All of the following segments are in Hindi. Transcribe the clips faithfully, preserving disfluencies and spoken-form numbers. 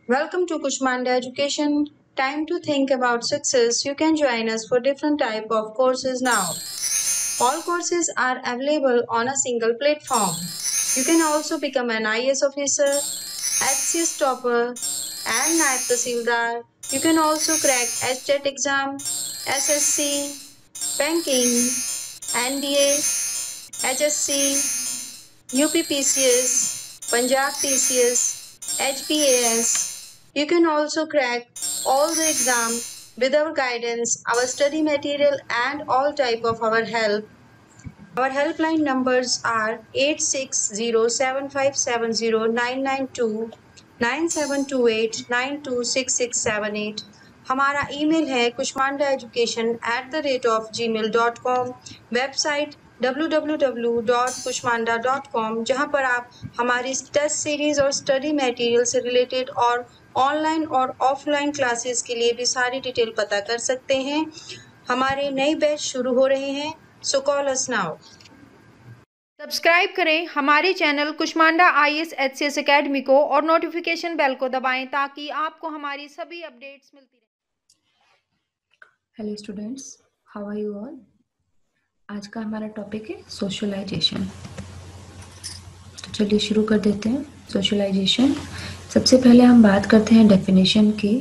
Welcome to Kushmanda Education. Time to think about success. You can join us for different type of courses now. All courses are available on a single platform. You can also become an I A S officer, H C S topper, and Naib Tahsildar. You can also crack H T E T exam, S S C, banking, N D A, H S C, U P P C S, Punjab P C S, H P A S. You can also crack all the exam with our guidance, our study material and all type of our help. Our helpline numbers are eight six zero seven five seven zero nine nine two, nine seven two eight nine two six six seven eight. हमारा ईमेल है Kushmanda education at the rate of Gmail dot com, website W W W dot Kushmanda dot com, जहाँ पर आप हमारी टेस्ट सीरीज और स्टडी मटेरियल से रिलेटेड और ऑनलाइन और ऑफलाइन क्लासेस के लिए भी सारी डिटेल पता कर सकते हैं। हमारे नए बैच शुरू हो रहे हैं, so call us now. Subscribe करें हमारे channel Kushmanda I A S H C S academy को और नोटिफिकेशन बेल को दबाएं ताकि आपको हमारी सभी अपडेट्स मिलती रहें। Hello students, how are you all. आज का हमारा टॉपिक है सोशलाइजेशन। तो चलिए शुरू कर देते हैं। सोशलाइजेशन, सबसे पहले हम बात करते हैं डेफिनेशन की।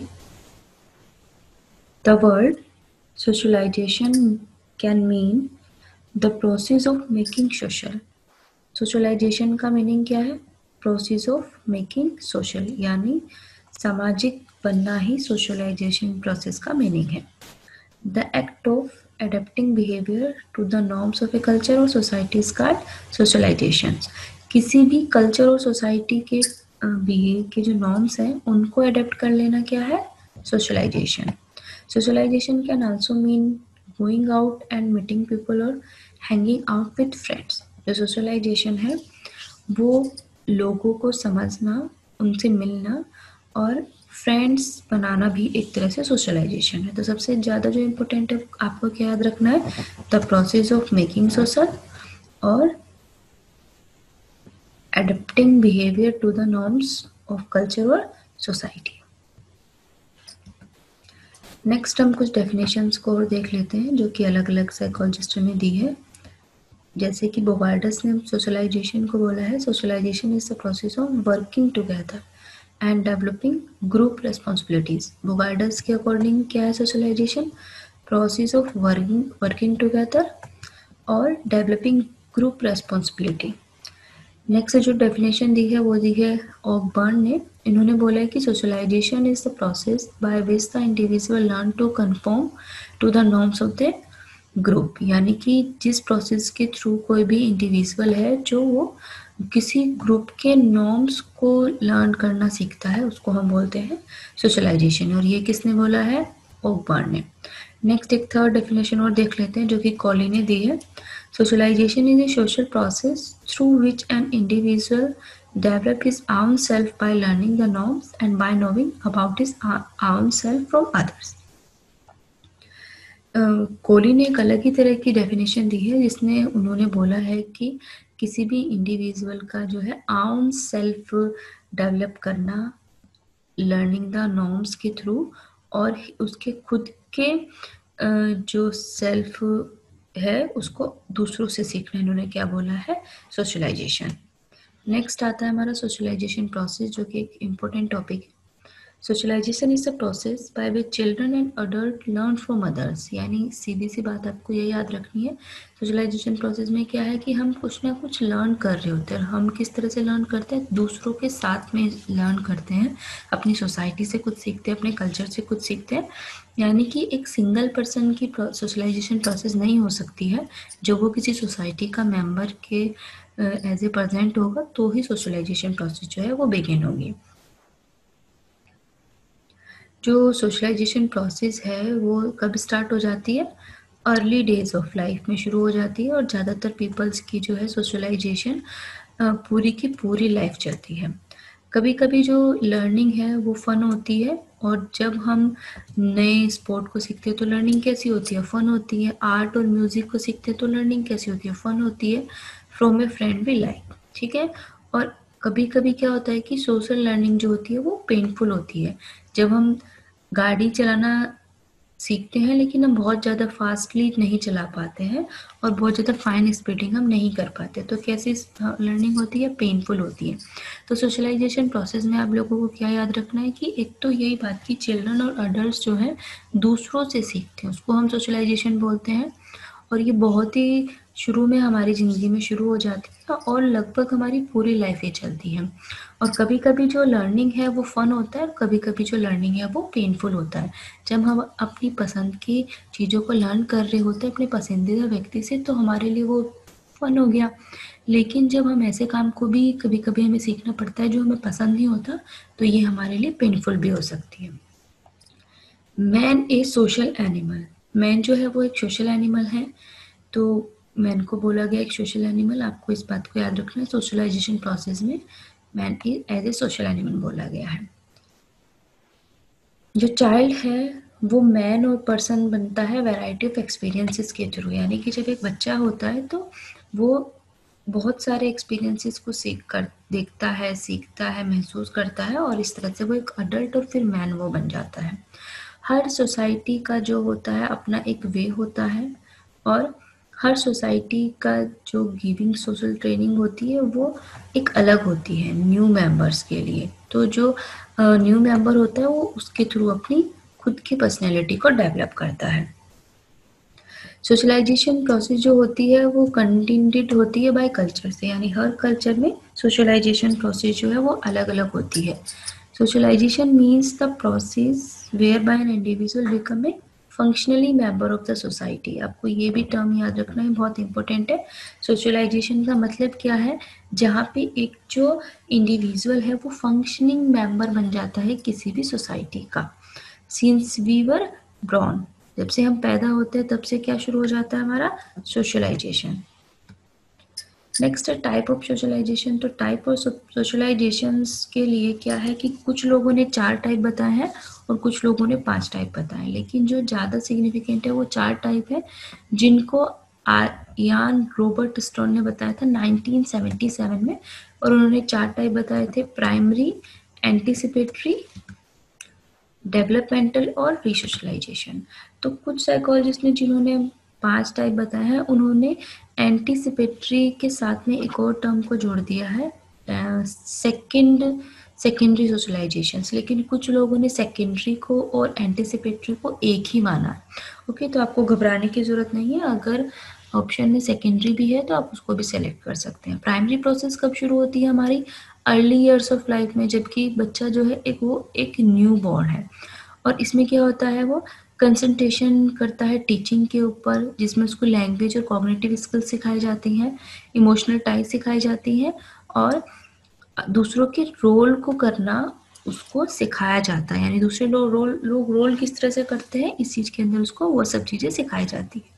The word socialization can mean the process of making social. Socialization का मीनिंग क्या है? प्रोसेस ऑफ मेकिंग सोशल, यानी सामाजिक बनना ही सोशलाइजेशन प्रोसेस का मीनिंग है। The act of adapting behavior to the norms of a culture or society is called socialization। किसी भी कल्चर और सोसाइटी के बिहेव के जो नॉर्म्स हैं उनको अडेप्ट कर लेना क्या है? Socialization. Socialization can also mean going out and meeting people और हैंगिंग आउट विथ फ्रेंड्स। जो सोशलाइजेशन है वो लोगों को समझना, उनसे मिलना और फ्रेंड्स बनाना भी एक तरह से सोशलाइजेशन है। तो सबसे ज़्यादा जो इम्पोर्टेंट है आपको क्या याद रखना है? The process of making social और adapting behaviour to the norms of culture और सोसाइटी। नेक्स्ट हम कुछ डेफिनेशंस को और देख लेते हैं जो कि अलग अलग साइकोलॉजिस्ट ने दी है। जैसे कि बोगार्डस ने सोशलाइजेशन को बोला है, socialization is the process of working together and developing group responsibilities. Bogardus के अकॉर्डिंग क्या है socialization? Process of working working together और डेवलपिंग ग्रुप रेस्पॉन्सिबिलिटी। नेक्स्ट जो डेफिनेशन दी है वो दी है ऑकबर्न ने। इन्होंने बोला है कि socialization is the process by which the individual learn to confirm to the norms of the group, यानी कि जिस प्रोसेस के थ्रू कोई भी इंडिविजुअल है जो वो किसी ग्रुप के नॉर्म्स को लर्न करना सीखता है उसको हम बोलते हैं सोशलाइजेशन। और ये किसने बोला है? ऑकबर्न ने। नेक्स्ट एक थर्ड डेफिनेशन और देख लेते हैं जो कि कॉली ने दी है। Socialization is a social process through which an individual develop his own self by learning the norms and by knowing about his own self from others। Cooley ने एक अलग ही तरह की डेफिनेशन दी है जिसने उन्होंने बोला है कि किसी भी इंडिविजुअल का जो है आउन सेल्फ डेवलप करना लर्निंग द नॉर्म्स के थ्रू और उसके खुद के जो सेल्फ है उसको दूसरों से सीखना, इन्होंने क्या बोला है? सोशलाइजेशन। नेक्स्ट आता है हमारा सोशलाइजेशन प्रोसेस जो कि एक इम्पोर्टेंट टॉपिक है। Socialization is the process by which children and adult learn from others, यानी सीधी सी बात आपको ये याद रखनी है। सोशलाइजेशन प्रोसेस में क्या है कि हम कुछ ना कुछ लर्न कर रहे होते हैं। हम किस तरह से लर्न करते हैं? दूसरों के साथ में लर्न करते हैं, अपनी सोसाइटी से कुछ सीखते हैं, अपने कल्चर से कुछ सीखते हैं। यानी कि एक सिंगल पर्सन की सोशलाइजेशन प्रोसेस नहीं हो सकती है। जो वो किसी सोसाइटी का मेंबर के एज ए प्रेजेंट होगा तो ही सोशलाइजेशन प्रोसेस जो है वो बिगिन होगी। जो सोशलाइजेशन प्रोसेस है वो कब स्टार्ट हो जाती है? अर्ली डेज ऑफ लाइफ में शुरू हो जाती है और ज़्यादातर पीपल्स की जो है सोशलाइजेशन पूरी की पूरी लाइफ चलती है। कभी कभी जो लर्निंग है वो फन होती है और जब हम नए स्पोर्ट को सीखते हैं तो लर्निंग कैसी होती है? फन होती है। आर्ट और म्यूज़िक को सीखते हैं तो लर्निंग कैसी होती है? फन होती है। From a friend we like, ठीक है। और कभी कभी क्या होता है कि सोशल लर्निंग जो होती है वो पेनफुल होती है। जब हम गाड़ी चलाना सीखते हैं लेकिन हम बहुत ज़्यादा फास्टली नहीं चला पाते हैं और बहुत ज़्यादा फाइन स्पीडिंग हम नहीं कर पाते, तो कैसी लर्निंग होती है, पेनफुल होती है। तो सोशलाइजेशन प्रोसेस में आप लोगों को क्या याद रखना है कि एक तो यही बात कि चिल्ड्रन और अडल्ट जो है दूसरों से सीखते हैं, उसको हम सोशलाइजेशन बोलते हैं। और ये बहुत ही शुरू में हमारी ज़िंदगी में शुरू हो जाती है और लगभग हमारी पूरी लाइफ ये चलती है। और कभी कभी जो लर्निंग है वो फ़न होता है और कभी कभी जो लर्निंग है वो पेनफुल होता है। जब हम अपनी पसंद की चीज़ों को लर्न कर रहे होते हैं अपने पसंदीदा व्यक्ति से तो हमारे लिए वो फ़न हो गया, लेकिन जब हम ऐसे काम को भी कभी कभी हमें सीखना पड़ता है जो हमें पसंद नहीं होता तो ये हमारे लिए पेनफुल भी हो सकती है। Man a social animal, man जो है वो एक सोशल एनिमल है। तो मैन को बोला गया एक सोशल एनिमल, आपको इस बात को याद रखना है। सोशलाइजेशन प्रोसेस में man as a social animal बोला गया है। जो चाइल्ड है वो मैन और पर्सन बनता है वैरायटी ऑफ एक्सपीरियंसेस के थ्रू, यानी कि जब एक बच्चा होता है तो वो बहुत सारे एक्सपीरियंसेस को सीख कर देखता है, सीखता है, महसूस करता है और इस तरह से वो एक अडल्ट और फिर मैन वो बन जाता है। हर सोसाइटी का जो होता है अपना एक वे होता है और हर सोसाइटी का जो गिविंग सोशल ट्रेनिंग होती है वो एक अलग होती है न्यू मेंबर्स के लिए। तो जो न्यू uh, मेंबर होता है वो उसके थ्रू अपनी खुद की पर्सनैलिटी को डेवलप करता है। सोशलाइजेशन प्रोसेस जो होती है वो कंटिन्यूड होती है बाय कल्चर से, यानी हर कल्चर में सोशलाइजेशन प्रोसेस जो है वो अलग अलग होती है। Socialization means the process whereby an individual become a functionally member of the society. आपको ये भी टर्म याद रखना है, बहुत इंपॉर्टेंट है। सोशलाइजेशन का मतलब क्या है, जहाँ पे एक जो इंडिविजुअल है वो फंक्शनिंग मेंबर बन जाता है किसी भी सोसाइटी का। सिंस वी वर ब्रॉर्न, जब से हम पैदा होते हैं तब से क्या शुरू हो जाता है हमारा सोशलाइजेशन। नेक्स्ट है टाइप ऑफ सोशलाइजेशन। तो टाइप ऑफ सोशलाइजेशन के लिए क्या है कि कुछ लोगों ने चार टाइप बताए हैं और कुछ लोगों ने पांच टाइप बताए, लेकिन जो ज़्यादा सिग्निफिकेंट है वो चार टाइप है जिनको यान रॉबर्ट स्टोन ने बताया था नाइनटीन सेवेंटी सेवन में। और उन्होंने चार टाइप बताए थे, प्राइमरी, एंटीसिपेटरी, डेवलपमेंटल और रीसोशलाइजेशन। तो कुछ साइकोलॉजिस्ट ने जिन्होंने पांच टाइप बताए हैं उन्होंने एंटीसिपेटरी के साथ में एक और टर्म को जोड़ दिया है, सेकंड सेकेंडरी सोशलाइजेशन, लेकिन कुछ लोगों ने सेकेंडरी को और एंटीसिपेटरी को एक ही माना। ओके, तो आपको घबराने की जरूरत नहीं है, अगर ऑप्शन में सेकेंडरी भी है तो आप उसको भी सेलेक्ट कर सकते हैं। प्राइमरी प्रोसेस कब शुरू होती है, हमारी अर्ली ईयर्स ऑफ लाइफ में, जबकि बच्चा जो है एक वो एक न्यू बॉर्न है। और इसमें क्या होता है, वो कंसंट्रेशन करता है टीचिंग के ऊपर, जिसमें उसको लैंग्वेज और कॉग्निटिव स्किल्स सिखाई जाती हैं, इमोशनल टाइज सिखाई जाती हैं और दूसरों के रोल को करना उसको सिखाया जाता है, यानी दूसरे लोग रोल लोग रोल किस तरह से करते हैं इस चीज के अंदर उसको वो सब चीजें सिखाई जाती है।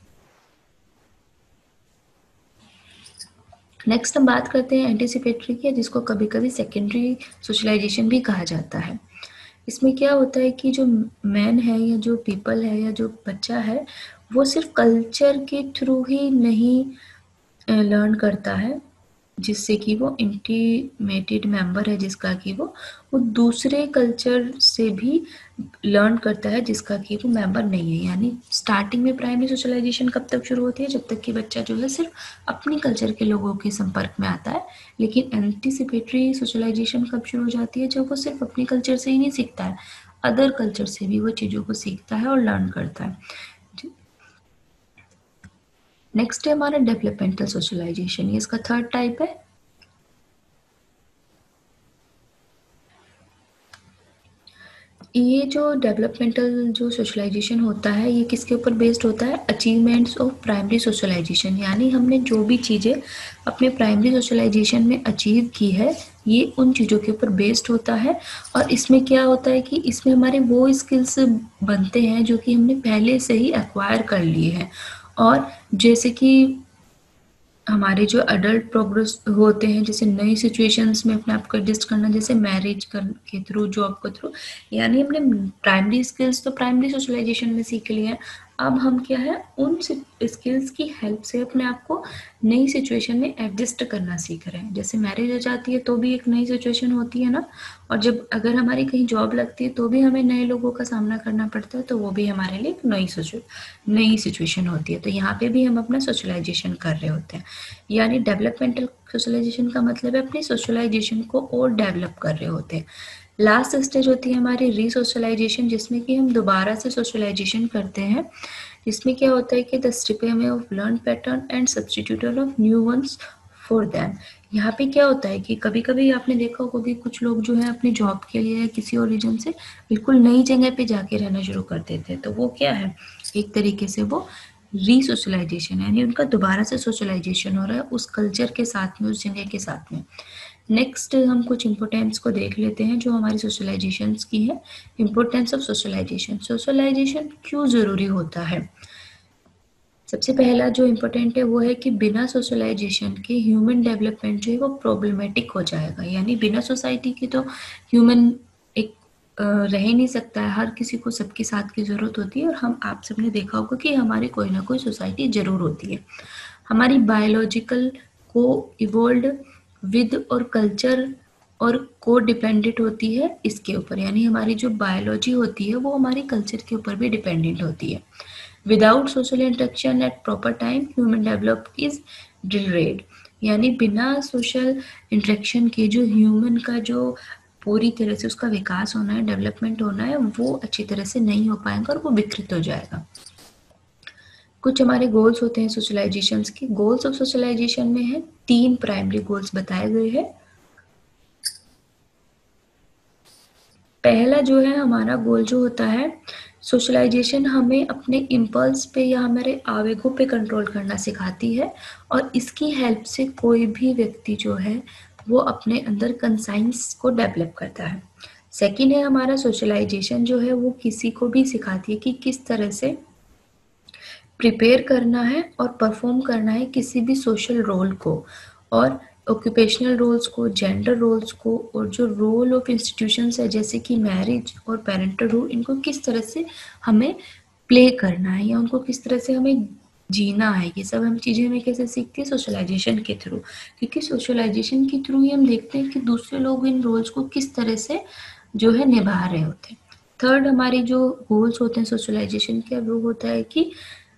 नेक्स्ट हम बात करते हैं एंटीसिपेटरी की, जिसको कभी कभी सेकेंडरी सोशलाइजेशन भी कहा जाता है। इसमें क्या होता है कि जो मैन है या जो पीपल है या जो बच्चा है वो सिर्फ कल्चर के थ्रू ही नहीं लर्न करता है, जिससे कि वो इंटीमेटेड मेंबर है जिसका कि वो वो दूसरे कल्चर से भी लर्न करता है जिसका कि वो मेंबर नहीं है। यानी स्टार्टिंग में प्राइमरी सोशलाइजेशन कब तक शुरू होती है, जब तक कि बच्चा जो है सिर्फ अपनी कल्चर के लोगों के संपर्क में आता है। लेकिन एंटीसिपेटरी सोशलाइजेशन कब शुरू हो जाती है, जब वो सिर्फ अपनी कल्चर से ही नहीं सीखता है, अदर कल्चर से भी वो चीज़ों को सीखता है और लर्न करता है। नेक्स्ट है हमारा डेवलपमेंटल सोशलाइजेशन, ये इसका थर्ड टाइप है। ये जो डेवलपमेंटल जो सोशलाइजेशन होता है ये किसके ऊपर बेस्ड होता है, अचीवमेंट्स ऑफ प्राइमरी सोशलाइजेशन, यानी हमने जो भी चीज़ें अपने प्राइमरी सोशलाइजेशन में अचीव की है ये उन चीज़ों के ऊपर बेस्ड होता है। और इसमें क्या होता है कि इसमें हमारे वो स्किल्स बनते हैं जो कि हमने पहले से ही एक्वायर कर लिए हैं। और जैसे कि हमारे जो अडल्ट प्रोग्रेस होते हैं, जैसे नई सिचुएशंस में अपने आप को एडजस्ट करना, जैसे मैरिज कर के थ्रू, जॉब के थ्रू, यानी हमने प्राइमरी स्किल्स तो प्राइमरी सोशलाइजेशन में सीख लिए हैं। अब हम क्या है उन स्किल्स की हेल्प से अपने आप को नई सिचुएशन में एडजस्ट करना सीख रहे हैं। जैसे मैरिज हो जाती है तो भी एक नई सिचुएशन होती है ना, और जब अगर हमारी कहीं जॉब लगती है तो भी हमें नए लोगों का सामना करना पड़ता है, तो वो भी हमारे लिए एक नई नई सिचुएशन होती है। तो यहाँ पे भी हम अपना सोशलाइजेशन कर रहे होते हैं, यानी डेवलपमेंटल सोशलाइजेशन का मतलब है अपनी सोशलाइजेशन को और डेवलप कर रहे होते हैं। लास्ट स्टेज होती है हमारी रीसोशलाइजेशन, जिसमें कि हम दोबारा से सोशलाइजेशन करते हैं, जिसमें क्या होता है कि the stripping away of learn pattern and substitution of new ones for them. यहाँ पे क्या होता है कि कभी कभी आपने देखा होगा कि कुछ लोग जो है अपनी जॉब के लिए या किसी और रीजन से बिल्कुल नई जगह पे जाके रहना शुरू कर देते हैं, तो वो क्या है एक तरीके से वो रीसोशलाइजेशन, यानी उनका दोबारा से सोशलाइजेशन हो रहा है उस कल्चर के साथ में, उस जगह के साथ में। नेक्स्ट हम कुछ इम्पोर्टेंस को देख लेते हैं जो हमारी सोशलाइजेशन की है। इम्पोर्टेंस ऑफ सोशलाइजेशन, सोशलाइजेशन क्यों ज़रूरी होता है? सबसे पहला जो इम्पोर्टेंट है वो है कि बिना सोशलाइजेशन के ह्यूमन डेवलपमेंट जो है वो प्रॉब्लमेटिक हो जाएगा, यानी बिना सोसाइटी के तो ह्यूमन एक रह ही नहीं सकता है, हर किसी को सबके साथ की ज़रूरत होती है, और हम आप सबने देखा होगा कि हमारी कोई ना कोई सोसाइटी ज़रूर होती है। हमारी बायोलॉजिकल को इवोल्व विद और कल्चर और को डिपेंडेंट होती है इसके ऊपर, यानी हमारी जो बायोलॉजी होती है वो हमारी कल्चर के ऊपर भी डिपेंडेंट होती है। Without social interaction at proper time human develop is delayed, यानी बिना सोशल इंटरेक्शन के जो ह्यूमन का जो पूरी तरह से उसका विकास होना है, डेवलपमेंट होना है, वो अच्छी तरह से नहीं हो पाएगा और वो विकृत हो जाएगा। कुछ हमारे गोल्स होते हैं सोशलाइजेशन के। गोल्स ऑफ सोशलाइजेशन में है तीन प्राइमरी गोल्स बताए गए हैं। पहला जो है हमारा गोल जो होता है, सोशलाइजेशन हमें अपने इम्पल्स पे या हमारे आवेगों पे कंट्रोल करना सिखाती है, और इसकी हेल्प से कोई भी व्यक्ति जो है वो अपने अंदर कंसाइंस को डेवलप करता है। सेकंड है हमारा सोशलाइजेशन जो है वो किसी को भी सिखाती है कि किस तरह से प्रिपेयर करना है और परफॉर्म करना है किसी भी सोशल रोल को, और ऑक्यूपेशनल रोल्स को, जेंडर रोल्स को, और जो रोल ऑफ इंस्टीट्यूशंस है जैसे कि मैरिज और पेरेंटल रोल, इनको किस तरह से हमें प्ले करना है या उनको किस तरह से हमें जीना है, ये सब हम चीज़ें हमें कैसे सीखते हैं सोशलाइजेशन के थ्रू, क्योंकि सोशलाइजेशन के थ्रू ही हम देखते हैं कि दूसरे लोग इन रोल्स को किस तरह से जो है निभा रहे होते हैं। थर्ड हमारी जो गोल्स होते हैं सोशलाइजेशन के वो होता है कि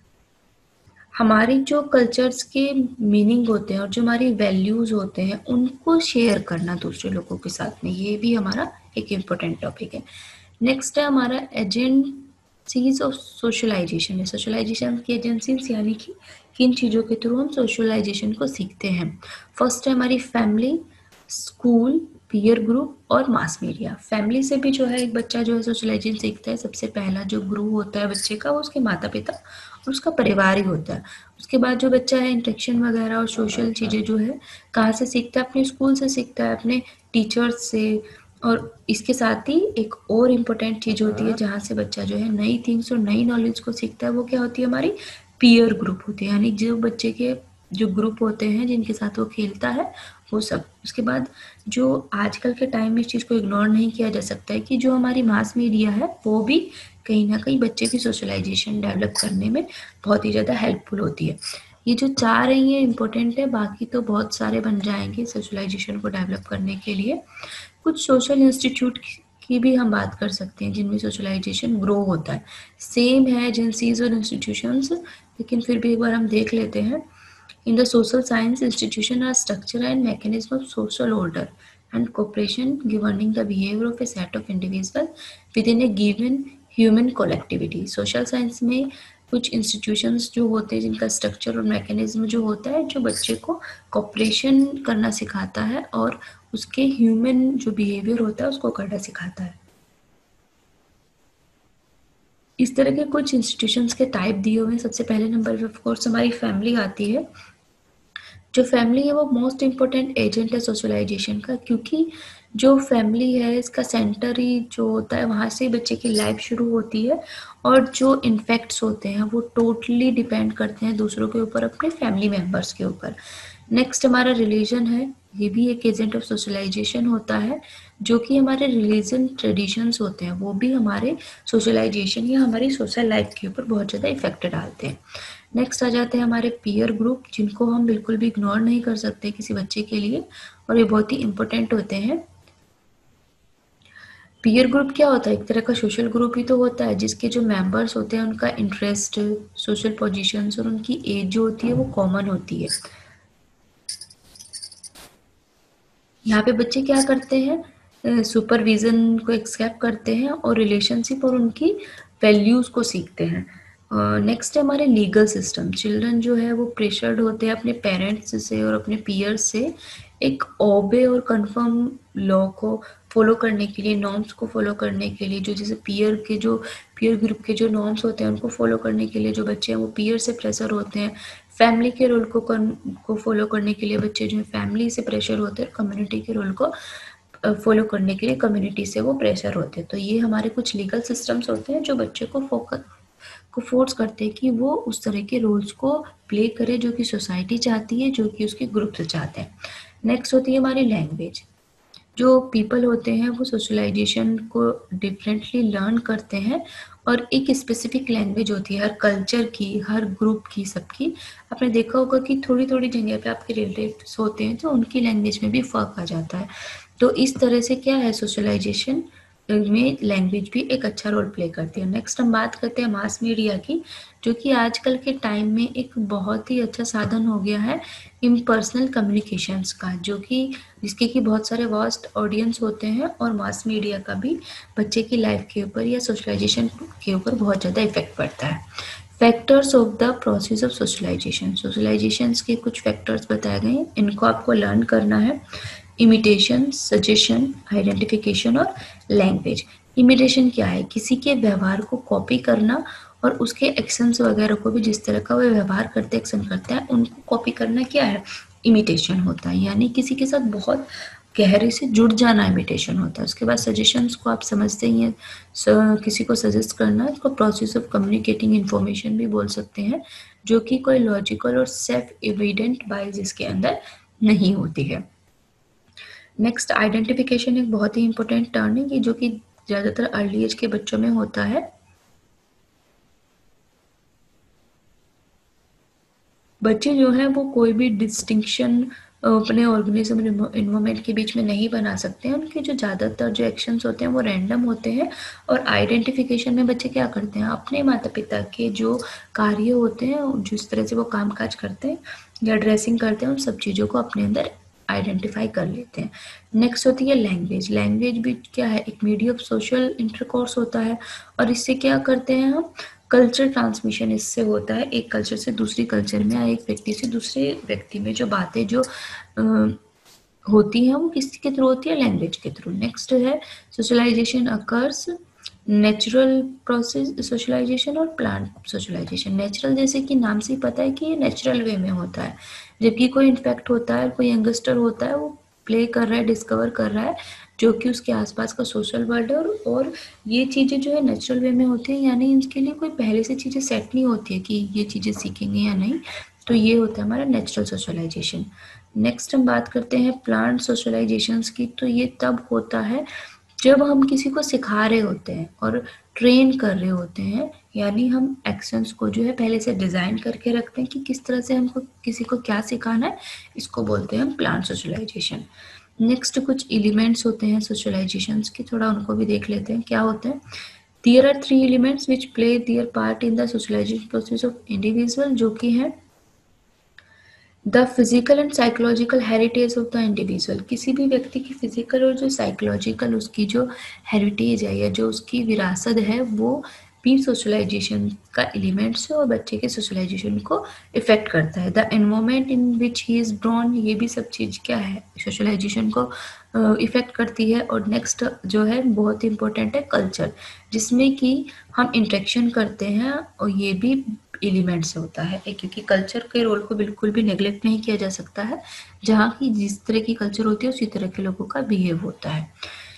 हमारी जो कल्चर्स के मीनिंग होते हैं और जो हमारी वैल्यूज़ होते हैं उनको शेयर करना दूसरे लोगों के साथ में, ये भी हमारा एक इम्पोर्टेंट टॉपिक है। नेक्स्ट है हमारा एजेंसीज ऑफ सोशलाइजेशन है। सोशलाइजेशन की एजेंसीज यानी कि किन चीज़ों के थ्रू हम सोशलाइजेशन को सीखते हैं। फर्स्ट है हमारी फैमिली, स्कूल, पीयर ग्रुप और मास मीडिया। फैमिली से भी जो है एक बच्चा जो है सोशलाइजेशन सीखता है। सबसे पहला जो ग्रुप होता है बच्चे का वो उसके माता पिता और उसका परिवार ही होता है। उसके बाद जो बच्चा है इंटरेक्शन वगैरह और सोशल चीज़ें जो है कहाँ से सीखता है, अपने स्कूल से सीखता है, अपने टीचर्स से। और इसके साथ ही एक और इम्पोर्टेंट चीज़ होती है जहाँ से बच्चा जो है नई थिंग्स और नई नॉलेज को सीखता है, वो क्या होती है हमारी पीयर ग्रुप होती है, यानी जो बच्चे के जो ग्रुप होते हैं जिनके साथ वो खेलता है वो सब। उसके बाद जो आजकल के टाइम में इस चीज़ को इग्नोर नहीं किया जा सकता है कि जो हमारी मास मीडिया है वो भी कहीं ना कहीं बच्चे की सोशलाइजेशन डेवलप करने में बहुत ही ज़्यादा हेल्पफुल होती है। ये जो चार हैं ये इम्पोर्टेंट है, बाकी तो बहुत सारे बन जाएंगे सोशलाइजेशन को डेवलप करने के लिए। कुछ सोशल इंस्टीट्यूट की भी हम बात कर सकते हैं जिनमें सोशलाइजेशन ग्रो होता है। सेम है एजेंसीज और इंस्टीट्यूशंस, लेकिन फिर भी एक बार हम देख लेते हैं। In the social science, institution are structure and mechanism of social order and cooperation governing the behavior of a set of individuals within a given human collectivity. Social science में कुछ institutions जो होते हैं जिनका structure और mechanism जो होता है जो बच्चे को cooperation करना सिखाता है और उसके human जो behavior होता है उसको करना सिखाता है। इस तरह के कुछ institutions के type दिए हुए हैं। सबसे पहले नंबर पे ऑफ कोर्स हमारी फैमिली आती है। जो फैमिली है वो मोस्ट इम्पोर्टेंट एजेंट है सोशलाइजेशन का, क्योंकि जो फैमिली है इसका सेंटर ही जो होता है वहाँ से बच्चे की लाइफ शुरू होती है, और जो इन्फेक्ट्स होते हैं वो टोटली डिपेंड करते हैं दूसरों के ऊपर, अपने फैमिली मेम्बर्स के ऊपर। नेक्स्ट हमारा रिलीजन है। ये भी एक एजेंट ऑफ सोशलाइजेशन होता है, जो कि हमारे रिलीजन ट्रेडिशंस होते हैं वो भी हमारे सोशलाइजेशन या हमारी सोशल लाइफ के ऊपर बहुत ज़्यादा इफेक्ट डालते हैं। नेक्स्ट आ जाते हैं हमारे पीयर ग्रुप, जिनको हम बिल्कुल भी इग्नोर नहीं कर सकते किसी बच्चे के लिए, और ये बहुत ही इंपॉर्टेंट होते हैं। पीयर ग्रुप क्या होता है? एक तरह का सोशल ग्रुप ही तो होता है, जिसके जो मेंबर्स होते हैं उनका इंटरेस्ट, सोशल पोजीशंस और उनकी एज जो होती है वो कॉमन होती है। यहाँ पे बच्चे क्या करते हैं? सुपरविजन को एक्सेप्ट करते हैं और रिलेशनशिप और उनकी वैल्यूज को सीखते हैं। नेक्स्ट है हमारे लीगल सिस्टम। चिल्ड्रन जो है वो प्रेशर्ड होते हैं अपने पेरेंट्स से और अपने पीयर्स से एक ओबे और कंफर्म लॉ को फॉलो करने के लिए, नॉर्म्स को फॉलो करने के लिए, जो जैसे पीयर के जो पीयर ग्रुप के जो नॉर्म्स होते हैं उनको फॉलो करने के लिए जो बच्चे हैं वो पीयर से प्रेशर होते हैं। फैमिली के रोल को को फॉलो करने के लिए बच्चे जो है फैमिली से प्रेशर होते हैं। कम्युनिटी के रोल को फॉलो करने के लिए कम्युनिटी से वो प्रेशर होते हैं। तो ये हमारे कुछ लीगल सिस्टम्स होते हैं जो बच्चे को फोकस को फोर्स करते हैं कि वो उस तरह के रोल्स को प्ले करे जो कि सोसाइटी चाहती है, जो कि उसके ग्रुप से चाहते हैं। नेक्स्ट होती है हमारी लैंग्वेज। जो पीपल होते हैं वो सोशलाइजेशन को डिफरेंटली लर्न करते हैं और एक स्पेसिफिक लैंग्वेज होती है हर कल्चर की, हर ग्रुप की, सबकी। आपने देखा होगा कि थोड़ी थोड़ी जगह पे आपके रिलेटिव्स होते हैं तो उनकी लैंग्वेज में भी फर्क आ जाता है। तो इस तरह से क्या है, सोशलाइजेशन में लैंग्वेज भी एक अच्छा रोल प्ले करती है। नेक्स्ट हम बात करते हैं मास मीडिया की, जो कि आजकल के टाइम में एक बहुत ही अच्छा साधन हो गया है इम्पर्सनल कम्युनिकेशंस का, जो कि जिसके कि बहुत सारे वास्ट ऑडियंस होते हैं और मास मीडिया का भी बच्चे की लाइफ के ऊपर या सोशलाइजेशन के ऊपर बहुत ज़्यादा इफेक्ट पड़ता है। Factors of the process of socialization. Socialization के कुछ फैक्टर्स बताए गए हैं, इनको आपको लर्न करना है। इमिटेशन, सजेशन, आइडेंटिफिकेशन और लैंग्वेज। इमिटेशन क्या है? किसी के व्यवहार को कॉपी करना और उसके एक्शंस वगैरह को भी जिस तरह का वो व्यवहार करते एक्शन करते हैं उनको कॉपी करना क्या है? इमिटेशन होता है। यानी किसी के साथ बहुत गहरे से जुड़ जाना इमिटेशन होता है। उसके बाद सजेशंस को आप समझते ही हैं, स, किसी को सजेस्ट करना, इसको प्रोसेस ऑफ कम्युनिकेटिंग इन्फॉर्मेशन भी बोल सकते हैं, जो कि कोई लॉजिकल और सेल्फ एविडेंट बाइस इसके अंदर नहीं होती है। नेक्स्ट आइडेंटिफिकेशन एक बहुत ही इंपॉर्टेंट टर्म है, जो कि ज्यादातर अर्ली एज के बच्चों में होता है। बच्चे जो हैं वो कोई भी डिस्टिंक्शन अपने ऑर्गेनिज्म इन्वायरमेंट के बीच में नहीं बना सकते हैं। उनके जो ज़्यादातर जो एक्शंस होते हैं वो रैंडम होते हैं। और आइडेंटिफिकेशन में बच्चे क्या करते हैं? अपने माता पिता के जो कार्य होते हैं, जिस तरह से वो काम काज करते हैं या ड्रेसिंग करते हैं, उन सब चीज़ों को अपने अंदर आइडेंटिफाई कर लेते हैं। नेक्स्ट होती है लैंग्वेज। लैंग्वेज भी क्या है? एक मीडियम ऑफ सोशल इंटरकोर्स होता है और इससे क्या करते हैं हम? कल्चर ट्रांसमिशन इससे होता है। एक कल्चर से दूसरी कल्चर में या एक व्यक्ति से दूसरे व्यक्ति में जो बातें जो आ, होती हैं वो किसके थ्रू होती है? लैंग्वेज के थ्रू। नेक्स्ट है socialization occurs natural process socialization और प्लांट सोशलाइजेशन। नेचुरल जैसे कि नाम से ही पता है कि ये नेचुरल वे में होता है, जबकि कोई इन्फेक्ट होता है, कोई यंगस्टर होता है, वो प्ले कर रहा है, डिस्कवर कर रहा है जो कि उसके आसपास का सोशल वर्ल्ड है, और ये चीज़ें जो है नेचुरल वे में होती है, यानी इसके लिए कोई पहले से चीज़ें सेट नहीं होती है कि ये चीज़ें सीखेंगे या नहीं। तो ये होता है हमारा नेचुरल सोशलाइजेशन। नेक्स्ट हम बात करते हैं प्लांट सोशलाइजेशंस की। तो ये तब होता है जब हम किसी को सिखा रहे होते हैं और ट्रेन कर रहे होते हैं, यानी हम एक्शंस को जो है पहले से डिज़ाइन करके रखते हैं कि किस तरह से हमको किसी को क्या सिखाना है, इसको बोलते हैं हम प्लांट सोशलाइजेशन। नेक्स्ट कुछ एलिमेंट्स होते हैं सोशलाइजेशंस के, थोड़ा उनको भी देख लेते हैं क्या होते हैं। There are three elements which play their part in the socialization process of individual, जो कि है the physical and psychological heritage of the individual. किसी भी व्यक्ति की फिजिकल और जो साइकोलॉजिकल उसकी जो हेरिटेज है या जो उसकी विरासत है वो भी सोशलाइजेशन का एलिमेंट्स है और बच्चे के सोशलाइजेशन को इफेक्ट करता है। The environment in which he is born, ये भी सब चीज़ क्या है? सोशलाइजेशन को इफेक्ट करती है। और नेक्स्ट जो है बहुत इंपॉर्टेंट है कल्चर, जिसमें कि हम इंटरेक्शन करते हैं और ये भी एलिमेंट से होता है, क्योंकि कल्चर के रोल को बिल्कुल भी नेग्लेक्ट नहीं किया जा सकता है। जहाँ की जिस तरह की कल्चर होती है उसी तरह के लोगों का बिहेव होता है।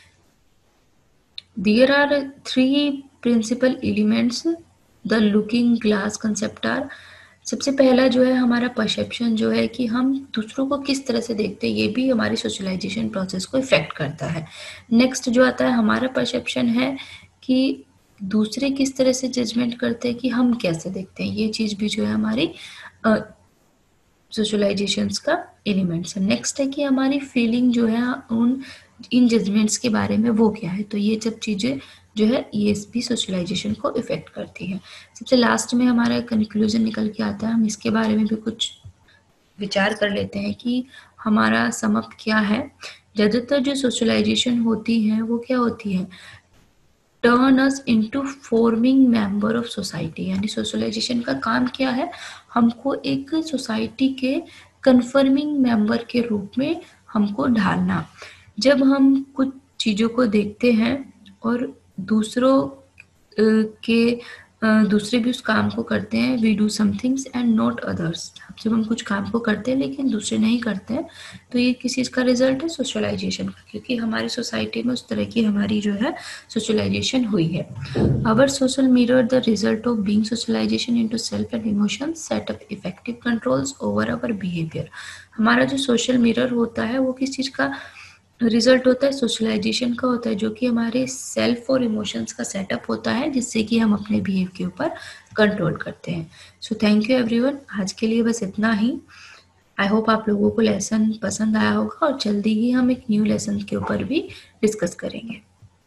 There are three principal elements. The looking glass concept are सबसे पहला जो है हमारा परसेप्शन जो है कि हम दूसरों को किस तरह से देखते हैं, ये भी हमारी सोशलाइजेशन प्रोसेस को इफेक्ट करता है। नेक्स्ट जो आता है हमारा परसेप्शन है कि दूसरे किस तरह से जजमेंट करते हैं कि हम कैसे देखते हैं, ये चीज़ भी जो है हमारी सोशलाइजेशंस का एलिमेंट्स है। नेक्स्ट है कि हमारी फीलिंग जो है उन इन जजमेंट्स के बारे में वो क्या है, तो ये सब चीज़ें जो है ये भी सोशलाइजेशन को इफेक्ट करती है। सबसे लास्ट में हमारा कंक्लूजन निकल के आता है, हम इसके बारे में भी कुछ विचार कर लेते हैं कि हमारा समअप क्या है। ज़्यादातर जो सोशलाइजेशन होती है वो क्या होती है, turn us into forming member of society, यानी सोशलाइजेशन का काम क्या है, हमको एक सोसाइटी के कन्फर्मिंग मेंबर के रूप में हमको ढालना। जब हम कुछ चीज़ों को देखते हैं और दूसरों के दूसरे भी उस काम को करते हैं, we do some things and not others, जब हम कुछ काम को करते हैं लेकिन दूसरे नहीं करते हैं, तो ये किस चीज़ का रिजल्ट है, सोशलाइजेशन का, क्योंकि हमारी सोसाइटी में उस तरह की हमारी जो है सोशलाइजेशन हुई है। Our social mirror the result of being socialization into self and emotion, set up effective controls over our behaviour. हमारा जो सोशल मिरर होता है वो किस चीज़ का रिजल्ट होता है, सोशलाइजेशन का होता है, जो कि हमारे सेल्फ और इमोशंस का सेटअप होता है, जिससे कि हम अपने बिहेव के ऊपर कंट्रोल करते हैं। सो थैंक यू एवरीवन, आज के लिए बस इतना ही। आई होप आप लोगों को लेसन पसंद आया होगा और जल्दी ही हम एक न्यू लेसन के ऊपर भी डिस्कस करेंगे।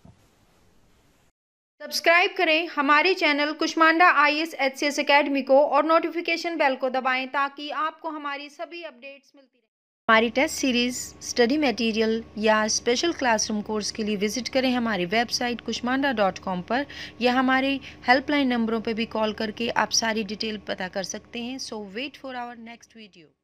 सब्सक्राइब करें हमारे channel Kushmanda I A S H C S academy को और नोटिफिकेशन बेल को दबाएं ताकि आपको हमारी सभी अपडेट्स मिलती रहें। हमारी टेस्ट सीरीज़, स्टडी मटेरियल या स्पेशल क्लासरूम कोर्स के लिए विजिट करें हमारी वेबसाइट कुष्मांडा डॉट कॉम पर, या हमारे हेल्पलाइन नंबरों पर भी कॉल करके आप सारी डिटेल पता कर सकते हैं। So wait for our next video.